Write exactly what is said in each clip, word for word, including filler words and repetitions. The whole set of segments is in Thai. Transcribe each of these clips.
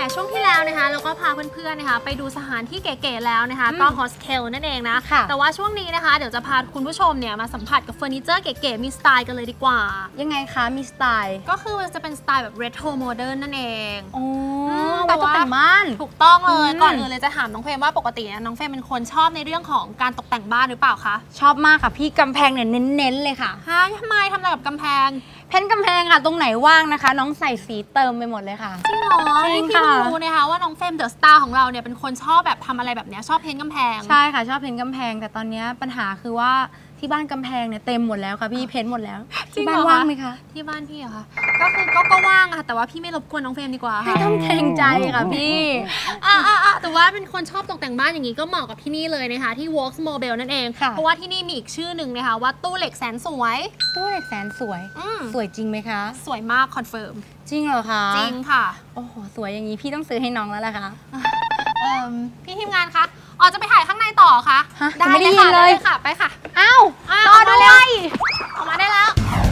ช่วงที่แล้วนะคะเราก็พาเพื่อนๆนะคะไปดูสถานที่เก๋ๆแล้วนะคะก็โฮสเทลนั่นเองนะแต่ว่าช่วงนี้นะคะเดี๋ยวจะพาคุณผู้ชมเนี่ยมาสัมผัสกับเฟอร์นิเจอร์เก๋ๆมีสไตล์กันเลยดีกว่ายังไงคะมีสไตล์ก็คือมันจะเป็นสไตล์แบบเรโทรโมเดิร์นนั่นเองอ๋อแต่ว่าแต่งบ้านถูกต้องเลยก่อนอื่นเลยจะถามน้องเฟรมว่าปกติน้องเฟรมเป็นคนชอบในเรื่องของการตกแต่งบ้านหรือเปล่าคะชอบมากค่ะพี่กำแพงเนี่ยเน้นๆเลยค่ะฮะทำไมทำอะไรกับกำแพงเพ้นกำแพงค่ะตรงไหนว่างนะคะน้องใส่สีเติมไปหมดเลยค่ะจริงเหรอจริงค่ะพี่รู้นะคะว่าน้องเฟรมเดอะสตาร์ของเราเนี่ยเป็นคนชอบแบบทำอะไรแบบนี้ชอบเพ้นกำแพงใช่ค่ะชอบเพ้นกำแพงแต่ตอนนี้ปัญหาคือว่าที่บ้านกำแพงเนี่ยเต็มหมดแล้วค่ะพี่เพ้นหมดแล้วที่บ้านว่างไหมคะที่บ้านพี่เหรอคะก็คือก็ก็ว่างค่ะแต่ว่าพี่ไม่รบกวนน้องเฟรมดีกว่าค่ะไม่ต้องเกรงใจค่ะพี่อ่าอ่าแต่ว่าเป็นคนชอบตกแต่งบ้านอย่างนี้ก็เหมาะกับที่นี่เลยนะคะที่ Works Mobile นั่นเองเพราะว่าที่นี่มีอีกชื่อหนึ่งนะคะว่าตู้เหล็กแสนสวยตู้เหล็กแสนสวยสวยจริงไหมคะสวยมากคอนเฟิร์มจริงเหรอคะจริงค่ะโอ้โหสวยอย่างนี้พี่ต้องซื้อให้น้องแล้วล่ะคะพี่ทีมงานคะอ๋อจะไปถ่ายข้างในต่อคะได้เลยค่ะได้เลยค่ะไปค่ะอ้าวรอด้วยออกมาได้แล้ว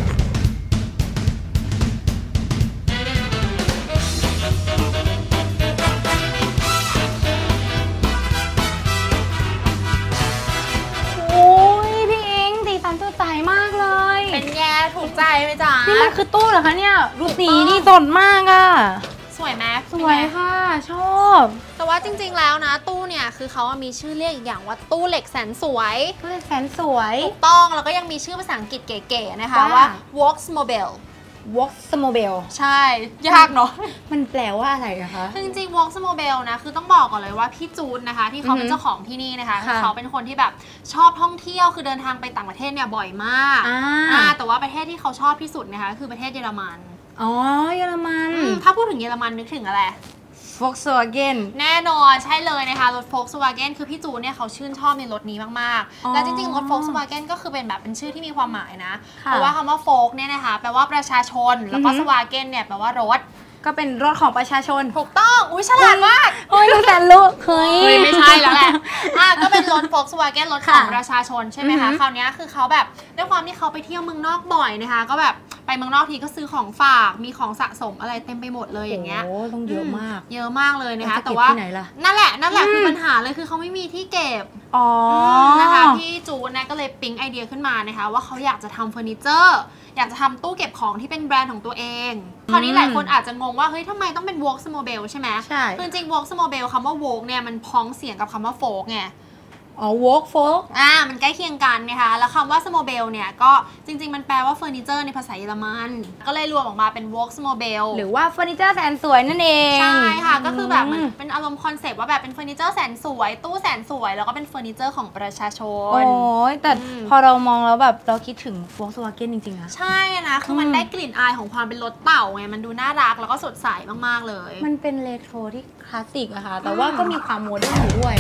โอ้ยพี่อิงสีสันสดใสมากเลยเป็นแย่ถูกใจไหมจ๊ะนี่มันคือตู้เหรอคะเนี่ยดูสีนี่สดมากอะสวยไหมสวยค่ะชอบแต่ว่าจริงๆแล้วนะตู้เนี่ยคือเขามีชื่อเรียกอีกอย่างว่าตู้เหล็กแสนสวยตู้เหล็กแสนสวยถูกต้องแล้วก็ยังมีชื่อภาษาอังกฤษเก๋ๆนะคะว่า Works Mobile Works Mobile ใช่ยากเนาะมันแปลว่าอะไรนะคะคือจริงๆ Works Mobile นะคือต้องบอกก่อนเลยว่าพี่จูนนะคะที่เขาเป็นเจ้าของที่นี่นะคะเขาเป็นคนที่แบบชอบท่องเที่ยวคือเดินทางไปต่างประเทศเนี่ยบ่อยมากแต่ว่าประเทศที่เขาชอบที่สุดนะคะคือประเทศเยอรมันอ๋อเยอรมันถ้าพูดถึงเยอรมันนึกถึงอะไร Volkswagen แน่นอนใช่เลยนะคะรถ Volkswagen คือพี่จูนเนี่ยเขาชื่นชอบในรถนี้มากๆและจริงๆรถ Volkswagen ก็คือเป็นแบบเป็นชื่อที่มีความหมายนะเพราะว่าคำว่า Volk เนี่ยนะคะแปลว่าประชาชนแล้วก็ Wagen เนี่ยแปลว่ารถก็เป็นรถของประชาชนถูกต้องอุ้ยฉลาดมากเฮ้ยดูแต่ลูกเฮ้ยไม่ใช่แล้วแหละอ่ะก็เป็นรถ Volkswagen รถของประชาชนใช่ไหมคะคราวนี้คือเขาแบบด้วยความที่เขาไปเที่ยวเมืองนอกบ่อยนะคะก็แบบไปเมืองนอกทีก็ซื้อของฝากมีของสะสมอะไรเต็มไปหมดเลยอย่างเงี้ยโอ้ต้องเยอะมากเยอะมากเลยนะคะแต่ว่านั่นแหละนั่นแหละคือปัญหาเลยคือเขาไม่มีที่เก็บอ๋อนะคะพี่จูนเนี่ยก็เลยปิ๊งไอเดียขึ้นมานะคะว่าเขาอยากจะทำเฟอร์นิเจอร์อยากจะทำตู้เก็บของที่เป็นแบรนด์ของตัวเองคราวนี้หลายคนอาจจะงงว่าเฮ้ยทำไมต้องเป็น Works Mobile ใช่ไหมใช่คือจริง Works Mobile คำว่า Work เนี่ยมันพ้องเสียงกับคำว่า Folk ไงอ๋อ Work Folk อ่ามันใกล้เคียงกันนะคะแล้วคำว่า Mobile เนี่ยก็จริงๆมันแปลว่าเฟอร์นิเจอร์ในภาษาเยอรมันก็เลยรวมออกมาเป็น Works Mobile หรือว่าเฟอร์นิเจอร์แสนสวยนั่นเองใช่ค่ะก็คือแบบมันเป็นอารมณ์คอนเซปต์ว่าแบบเป็นเฟอร์นิเจอร์แสนสวยตู้แสนสวยแล้วก็เป็นเฟอร์นิเจอร์ของประชาชนโอ้ยแต่พอเรามองแล้วแบบเราคิดถึง Volkswagen จริงๆนะใช่นะคือมันได้กลิ่นอายของความเป็นรถเต่าไงมันดูน่ารักแล้วก็สดใสมากๆเลยมันเป็นเรโทรที่คลาสสิกอะค่ะแต่ว่าก็มีความโมเดิร์นอยู่ด้วย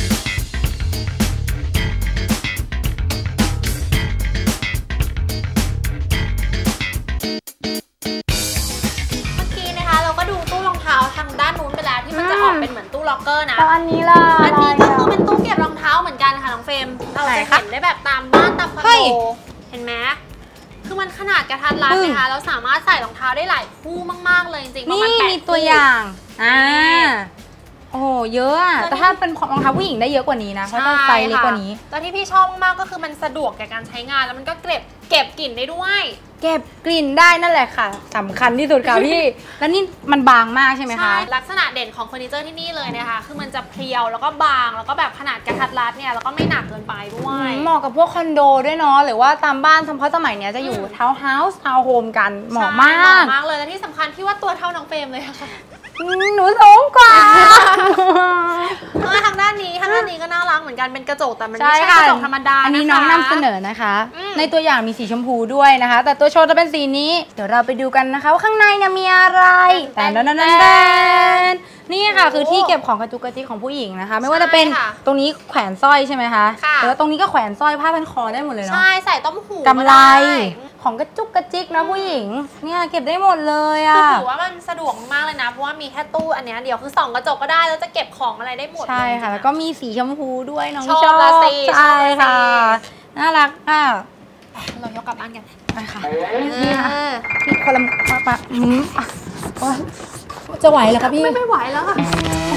ทางด้านนู้นไปแล้วที่มันจะออกเป็นเหมือนตู้ล็อกเกอร์นะแล้วอันนี้ล่ะอันนี้ก็คือเป็นตู้เก็บรองเท้าเหมือนกันค่ะน้องเฟรมเราจะเห็นได้แบบตามบ้านตามคอนโดเห็นไหมคือมันขนาดกระทัดรัดนะคะเราสามารถใส่รองเท้าได้หลายคู่มากๆเลยจริงๆนี่มีตัวอย่างอ่าโอ้เยอะอะแต่ถ้าเป็นรองเท้าผู้หญิงได้เยอะกว่านี้นะเพราะจะไซส์เล็กกว่านี้แต่ที่พี่ชอบมากก็คือมันสะดวกแก่การใช้งานแล้วมันก็เก็บเก็บกลิ่นได้ด้วยเก็บกลิ่นได้นั่นแหละค่ะสำคัญที่สุดค่ะพี่แล้วนี่มันบางมากใช่ไหมคะใช่ลักษณะเด่นของเฟอร์นิเจอร์ที่นี่เลยนะคะคือมันจะเพรียวแล้วก็บางแล้วก็แบบขนาดกระทัดรัดเนี่ยแล้วก็ไม่หนักเกินไปด้วยเหมาะกับพวกคอนโดด้วยเนาะหรือว่าตามบ้านเพราะสมัยนี้จะอยู่ทาวน์เฮาส์ทาวน์โฮมกันเหมาะมากเหมาะมากเลยและที่สำคัญที่ว่าตัวเท่าน้องเฟรมเลยค่ะหนูสูงกว่าทางด้านนี้ทางด้านนี้ก็น่ารักเหมือนกันเป็นกระจกแต่มันไม่ใช่กระจกธรรมดาอันนี้น้องนำเสนอนะคะในตัวอย่างมีสีชมพูด้วยนะคะแต่ตัวโชว์จะเป็นสีนี้เดี๋ยวเราไปดูกันนะคะว่าข้างในเนี่ยมีอะไรแต่นั่นนั่นนี่ค่ะคือที่เก็บของกระจุกกระจิกของผู้หญิงนะคะไม่ว่าจะเป็นตรงนี้แขวนสร้อยใช่ไหมคะแล้วตรงนี้ก็แขวนสร้อยผ้าพันคอได้หมดเลยเนาะใช่ใส่ต้มหูกำไลของกระจุกกระจิกนะผู้หญิงเนี่ยเก็บได้หมดเลยอ่ะถือว่ามันสะดวกมากเลยนะเพราะว่ามีแค่ตู้อันนี้เดียวคือส่องกระจกก็ได้แล้วจะเก็บของอะไรได้หมดใช่ค่ะแล้วก็มีสีชมพูด้วยน้องชอบใช่ค่ะน่ารักอ่ะเรายกกลับบ้านกันไปค่ะนี่ค่ะพี่คนละปะปะอืมโอ้ยจะไหวเหรอคะพี่ไม่ไม่ไหวแล้วค่ะ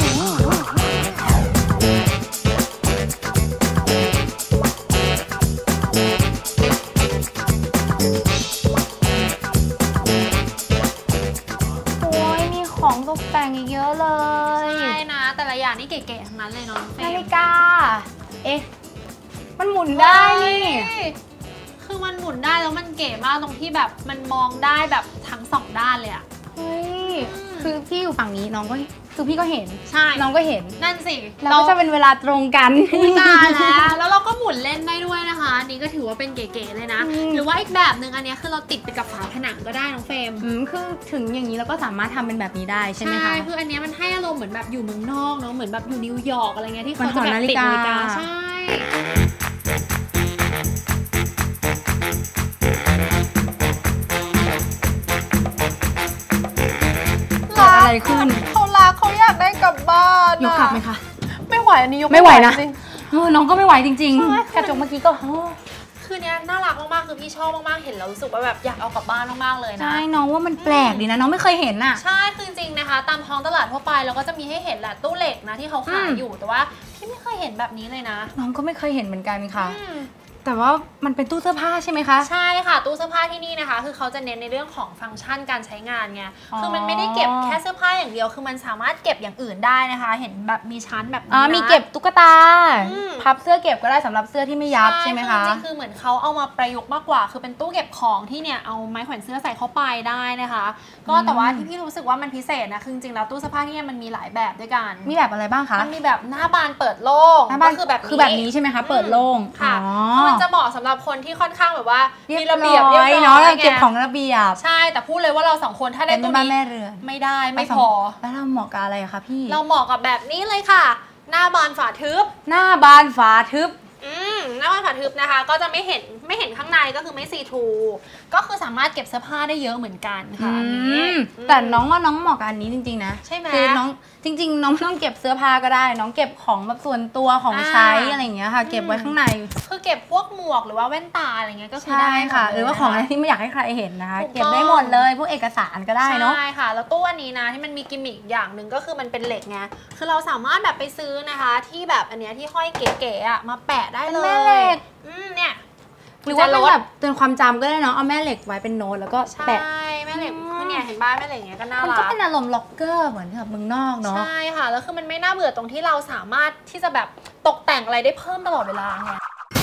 ของตกแต่งอีกเยอะเลยใช่นะแต่ละอย่างนี่เก๋ๆทั้งนั้นเลยเนาะนาฬิกาเอ๊ะมันหมุนได้นี่คือมันหมุนได้แล้วมันเก๋มากตรงที่แบบมันมองได้แบบทั้งสองด้านเลยอะเฮ้ยคือพี่อยู่ฝั่งนี้น้องก็คือพี่ก็เห็นใช่น้องก็เห็นนั่นสิเราก็จะเป็นเวลาตรงกันตาแล้วแล้วเราก็หมุนเล่นได้ด้วยนะคะนี่ก็ถือว่าเป็นเก๋ๆเลยนะหรือว่าอีกแบบหนึ่งอันนี้คือเราติดไปกับฝาผนังก็ได้น้องเฟรมอืมคือถึงอย่างนี้เราก็สามารถทำเป็นแบบนี้ได้ใช่ไหมคะใช่คืออันนี้มันให้อารมณ์เหมือนแบบอยู่เมืองนอกเนาะเหมือนแบบอยู่นิวยอร์กอะไรเงี้ยที่เขาจะแบบติดนาฬิกาใช่อะไรขึ้นเขารักเขาอยากได้กลับบ้านยกกลับไหมคะไม่ไหวอันนี้ยกไม่ไหวนะน้องก็ไม่ไหวจริงๆกระจกเมื่อกี้ก็คือเนี้ยน่ารักมากๆคือพี่ชอบมากๆเห็นแล้วรู้สึกว่าแบบอยากเอากลับบ้านมากๆเลยนะใช่น้องว่ามันแปลกดีนะน้องไม่เคยเห็นอ่ะใช่คือจริงๆนะคะตามท้องตลาดทั่วไปเราก็จะมีให้เห็นแหละตู้เหล็กนะที่เขาขายอยู่แต่ว่าพี่ไม่เคยเห็นแบบนี้เลยนะน้องก็ไม่เคยเห็นเหมือนกันค่ะแต่ว่ามันเป็นตู้เสื้อผ้าใช่ไหมคะใช่ค่ะตู้เสื้อผ้าที่นี่นะคะคือเขาจะเน้นในเรื่องของฟังก์ชันการใช้งานไงคือมันไม่ได้เก็บแค่เสื้อผ้าอย่างเดียวคือมันสามารถเก็บอย่างอื่นได้นะคะเห็นแบบมีชั้นแบบนี้นะมีเก็บตุ๊กตาพับเสื้อเก็บก็ได้สำหรับเสื้อที่ไม่ยับใช่ไหมคะจริงๆคือเหมือนเขาเอามาประยุกต์มากกว่าคือเป็นตู้เก็บของที่เนี่ยเอาไม้แขวนเสื้อใส่เข้าไปได้นะคะก็แต่ว่าที่พี่รู้สึกว่ามันพิเศษนะคือจริงๆแล้วตู้เสื้อผ้าที่นี่มันมีหลายแบบด้วยกันมีแบบอะไรบ้างคะมันมีแบบหน้าบานเปิดโล่งก็คือแบบคือแบบนี้ใช่ไหมคะเปิดโล่งค่ะมันจะเหมาะสำหรับคนที่ค่อนข้างแบบว่ามีระเบียบเรียบร้อยเนาะเก็บของระเบียบใช่แต่พูดเลยว่าเราสองคนถ้าได้ตู้นี้ไม่ได้ไม่พอแล้วเราเหมาะกับอะไรคะพี่เราเหมาะกับแบบนี้เลยค่ะหน้าบานฝาทึบหน้าบานฝาทึบอืมหน้าบานฝาทึบนะคะก็จะไม่เห็นไม่เห็นข้างในก็คือไม่ซีทรูก็คือสามารถเก็บเสื้อผ้าได้เยอะเหมือนกันค่ะอันนี้แต่น้องว่าน้องเหมาะกับอันนี้จริงๆนะใช่ไหมคือน้องจริงๆน้องไม่ต้องเก็บเสื้อผ้าก็ได้น้องเก็บของแบบส่วนตัวของใช้อะไรอย่างเงี้ยค่ะเก็บไว้ข้างในคือเก็บพวกหมวกหรือว่าแว่นตาอะไรเงี้ยก็คือได้ค่ะหรือว่าของอะไรที่ไม่อยากให้ใครเห็นนะคะเก็บได้หมดเลยพวกเอกสารก็ได้เนาะใช่ค่ะแล้วตู้อันนี้นะที่มันมีกิมมิคอย่างหนึ่งก็คือมันเป็นเหล็กไงคือเราสามารถแบบไปซื้อนะคะที่แบบอันเนี้ยที่ห้อยเก๋ๆอ่ะมาแปะได้เลยแม่เหล็กอืมเนี่ยหรือว่าเป็นแบบเตือนความจำก็ได้เนาะเอาแม่เหล็กไว้เป็นโน้ตแล้วก็แปะใช่แม่เหล็กคือเนี่ยเห็นบ้านแม่เหล็กอย่างเงี้ยก็น่ารักมันก็เป็นอารมณ์ล็อกเกอร์เหมือนกับเมืองนอกเนาะใช่ค่ะแล้วคือมันไม่น่าเบื่อตรงที่เราสามารถที่จะแบบตกแต่งอะไรได้เพิ่มตลอดเวลาไง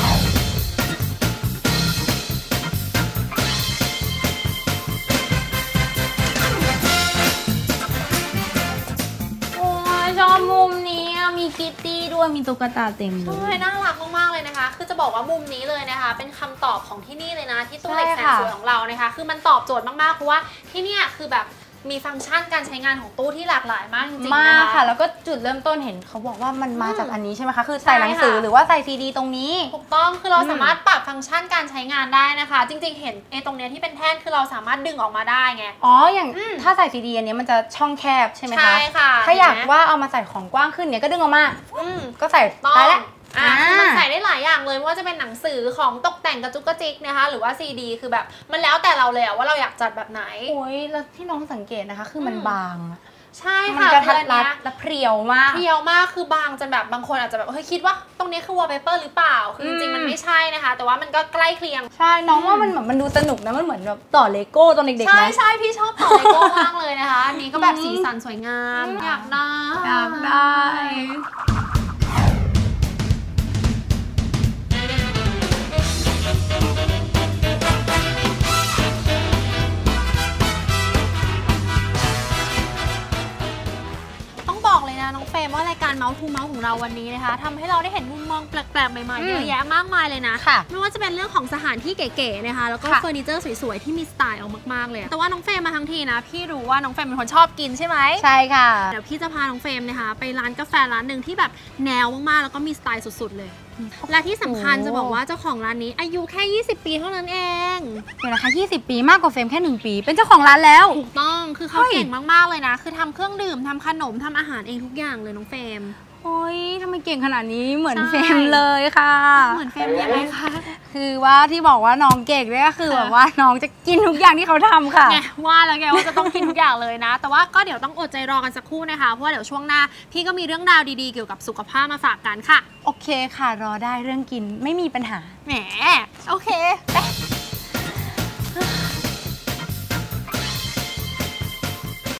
ชอบมุมนี้มีคิตตี้ด้วยมีตุ๊กตาเต็มเลยใช่น่ารักมากๆเลยนะคะคือจะบอกว่ามุมนี้เลยนะคะเป็นคำตอบของที่นี่เลยนะที่ตู้เหล็กแสนสวยของเรานะคะคือมันตอบโจทย์มากๆเพราะว่าที่นี่คือแบบมีฟังก์ชันการใช้งานของตู้ที่หลากหลายมากจริงๆมากค่ะแล้วก็จุดเริ่มต้นเห็นเขาบอกว่ามันมาจากอันนี้ใช่ไหมคะคือใส่หนังสือหรือว่าใส่ซีดีตรงนี้ถูกต้องคือเราสามารถปรับฟังก์ชันการใช้งานได้นะคะจริงๆเห็นไอ้ตรงนี้ที่เป็นแท่นคือเราสามารถดึงออกมาได้ไงอ๋ออย่างถ้าใส่ซีดีอันนี้มันจะช่องแคบใช่ไหมคะใช่ค่ะถ้าอยากว่าเอามาใส่ของกว้างขึ้นเนี่ยก็ดึงออกมาก็ใส่ได้แล้วอ่ามันใส่ได้หลายอย่างเลยไม่ว่าจะเป็นหนังสือของตกแต่งกระจุกกระจิกนะคะหรือว่าซีดีคือแบบมันแล้วแต่เราเลยว่าเราอยากจัดแบบไหนโอ้ยแล้วที่น้องสังเกตนะคะคือมันบางใช่ค่ะกระทัดรัดและเพรียวมากเพรียวมากคือบางจนแบบบางคนอาจจะแบบเฮ้ยคิดว่าตรงนี้คือวอลเปเปอร์หรือเปล่าคือจริงๆมันไม่ใช่นะคะแต่ว่ามันก็ใกล้เคียงใช่น้องว่ามันแบบมันดูสนุกนะมันเหมือนแบบต่อเลโก้ตอนเด็กๆนะใช่ใช่พี่ชอบต่อเลโก้มากเลยนะคะอันนี้ก็แบบสีสันสวยงามอยากได้อยากได้น้องเฟรมว่ารายการเมาส์ทูเมาส์ของเราวันนี้นะคะทำให้เราได้เห็นมุมมองแปลกๆใหม่ๆเยอะแยะมากมายเลยนะไม่ว่าจะเป็นเรื่องของสถานที่เก๋ๆนะคะแล้วก็เฟอร์นิเจอร์สวยๆที่มีสไตล์ออกมากๆเลยแต่ว่าน้องเฟรมมาทั้งทีนะพี่รู้ว่าน้องเฟรมเป็นคนชอบกินใช่ไหมใช่ค่ะเดี๋ยวพี่จะพาน้องเฟรมนะคะไปร้านกาแฟร้านหนึ่งที่แบบแนวมากๆแล้วก็มีสไตล์สุดๆเลยและที่สำคัญจะบอกว่าเจ้าของร้านนี้อายุแค่ยี่สิบปีเท่านั้นเองเดี๋ยวนะคะยี่สิบปีมากกว่าเฟรมแค่หนึ่งปีเป็นเจ้าของร้านแล้วถูกต้องคือเขาเก่งมากๆเลยนะคือทำเครื่องดื่มทำขนมทำอาหารเองทุกอย่างเลยน้องเฟรมโโอ้ยทำไมเก่งขนาดนี้เหมือนเฟมเลยค่ะเหมือนเฟมยังไงคะคือว่าที่บอกว่าน้องเก่งเนี่ยก็คือแบบว่าน้องจะกินทุกอย่างที่เขาทำค่ะไงว่าแล้วไงว่าจะต้องกินทุกอย่างเลยนะแต่ว่าก็เดี๋ยวต้องอดใจรอกันสักครู่นะคะเพราะว่าเดี๋ยวช่วงหน้าพี่ก็มีเรื่องราวดีๆเกี่ยวกับสุขภาพมาฝากกันค่ะโอเคค่ะรอได้เรื่องกินไม่มีปัญหาแหมโอเคไป